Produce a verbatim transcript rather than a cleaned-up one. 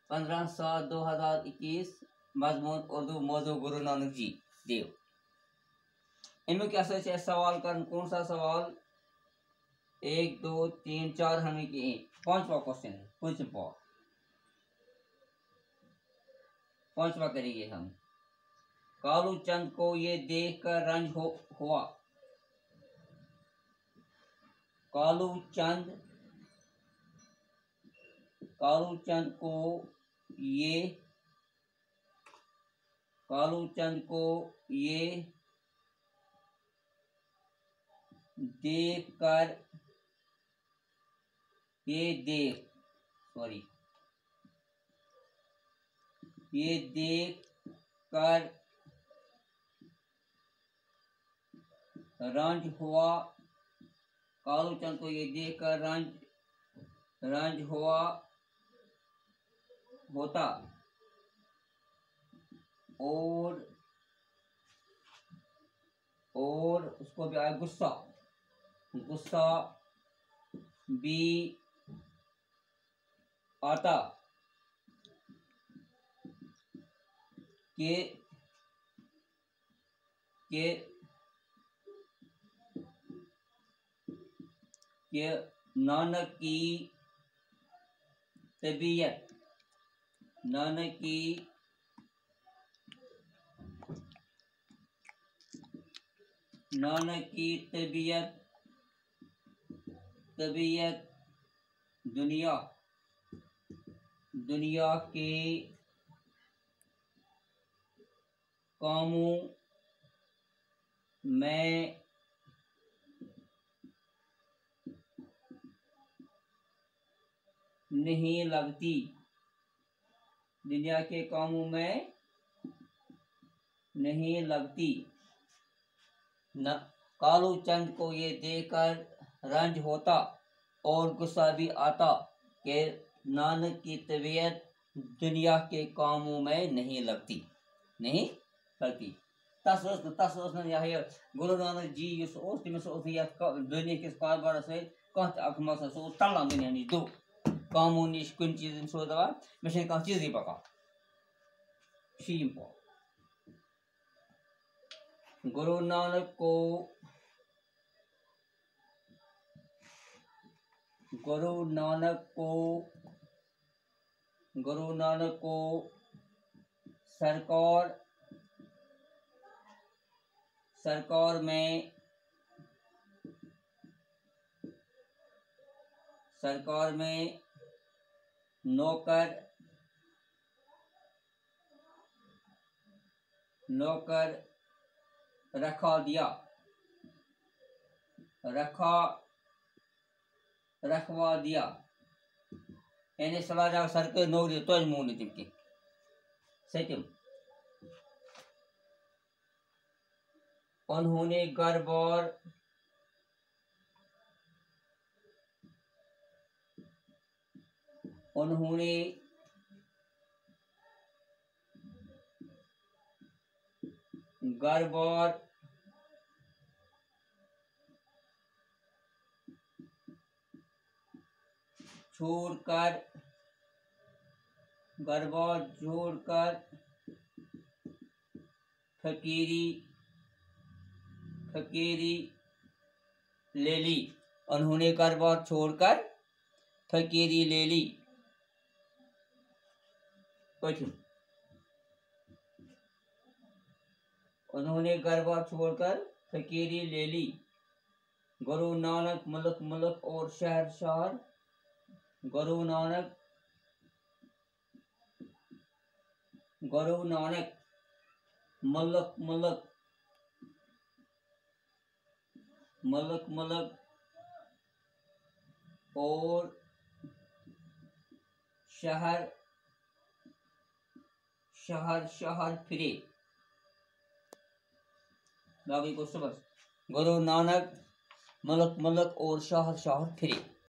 पंद्रह सात दो हजार इक्कीस। मजमून उर्दू, मौजू गुरु नानक जी देव। इनमें क्या सच है सवाल कर, कौन सा सवाल? एक दो तीन चार हमें की पांचवा क्वेश्चन है। पांचवा पांचवा करेंगे हम। कालू चंद को ये देख कर रंज हो हुआ। कालू चंद कालू चंद को ये कालू चंद को ये देख कर ये देख सॉरी ये देख कर रंज हुआ। कालू चंद को ये देख कर रंज रंज हुआ होता और और उसको भी आया गुस्सा गुस्सा भी आता के के के नानक की तबीयत नानक की नानक की तबीयत तबीयत दुनिया दुनिया के कामों में नहीं लगती। दुनिया के कामों में नहीं लगती। न कालू चंद को ये देखकर रंज होता और गुस्सा भी आता कि नानक की तबीयत दुनिया के कामों में नहीं लगती नहीं लगती। तस तस यह गुरु नानक जी तमिस दुनिया किस कारबार सह तलान दुनिया नश दो कामों नश कुन चीज सो दपान मे कह चीज पकान गुरु नानक को गुरु नानक को गुरु नानक को सरकार सरकार में सरकार में नौकर नौकर रखा दिया रखा रखवा दिया यानी सलाह सरकार नौकरी तो मून तम सतम। उन्होंने घर बार उन्होंने घर बार छोड़कर घर बार छोड़कर फकीरी फकीरी ले ली। उन्होंने घर बार छोड़कर फकीरी ले ली। उन्होंने घर बार छोड़कर फकीरी ले ली। गुरु नानक मुल्क मुल्क और शहर शहर गुरु नानक गुरु नानक मुल्क मुल्क मुल्क मुल्क और शहर शहर शहर फिरे। बाकी को सुबह गुरु नानक मुल्क मुल्क और शहर शहर फिरे।